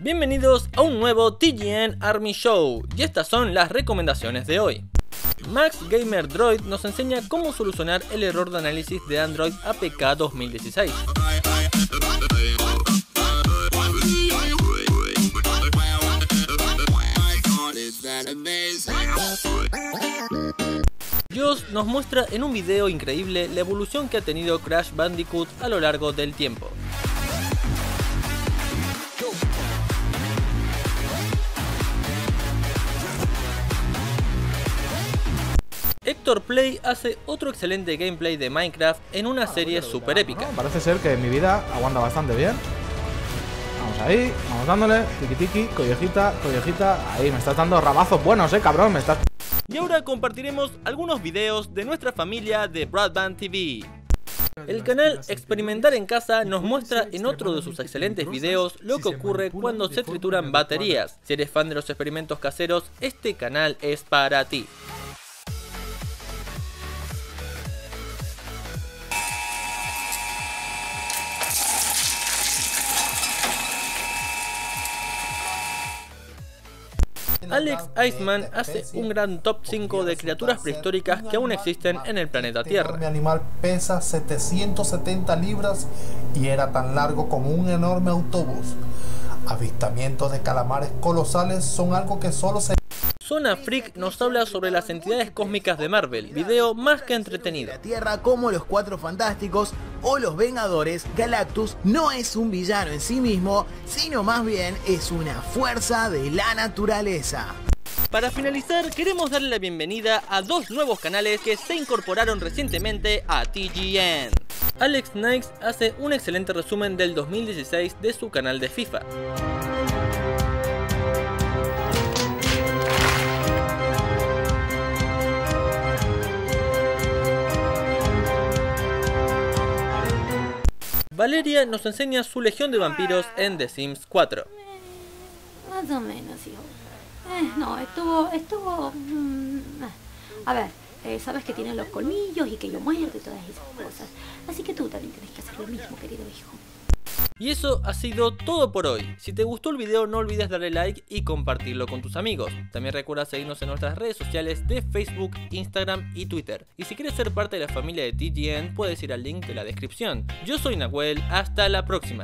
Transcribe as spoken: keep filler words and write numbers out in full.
Bienvenidos a un nuevo T G N Army Show, y estas son las recomendaciones de hoy. Max Gamer Droid nos enseña cómo solucionar el error de análisis de Android A P K dos mil dieciséis. Joss nos muestra en un video increíble la evolución que ha tenido Crash Bandicoot a lo largo del tiempo. Héctor Play hace otro excelente gameplay de Minecraft en una serie super épica. Bueno, parece ser que mi vida aguanta bastante bien. Vamos ahí, vamos dándole, tiki tiki, collejita, collejita. Ahí, me estás dando rabazos buenos, eh, cabrón, me estás... Y ahora compartiremos algunos videos de nuestra familia de Broadband T V. El canal Experimentar en Casa nos muestra en otro de sus excelentes videos lo que ocurre cuando se trituran baterías. Si eres fan de los experimentos caseros, este canal es para ti. Alex Iceman hace un gran top cinco de criaturas prehistóricas que aún existen en el planeta Tierra. Mi animal pesa setecientas setenta libras y era tan largo como un enorme autobús. Avistamientos de calamares colosales son algo que solo se... Zona Freak nos habla sobre las entidades cósmicas de Marvel, video más que entretenido. La Tierra, como los Cuatro Fantásticos o los Vengadores, Galactus no es un villano en sí mismo, sino más bien es una fuerza de la naturaleza. Para finalizar, queremos darle la bienvenida a dos nuevos canales que se incorporaron recientemente a T G N. Alex Nikes hace un excelente resumen del dos mil dieciséis de su canal de FIFA. Valeria nos enseña su legión de vampiros en The Sims cuatro. Más o menos, hijo. Eh, no, estuvo, estuvo... Mmm, a ver, eh, sabes que tienen los colmillos y que yo muerto y todas esas cosas. Así que tú también tienes que hacer lo mismo, querido hijo. Y eso ha sido todo por hoy. Si te gustó el video no olvides darle like y compartirlo con tus amigos. También recuerda seguirnos en nuestras redes sociales de Facebook, Instagram y Twitter. Y si quieres ser parte de la familia de T G N puedes ir al link de la descripción. Yo soy Nahuel, hasta la próxima.